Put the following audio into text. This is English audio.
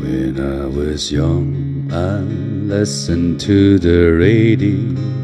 When I was young, I listened to the radio.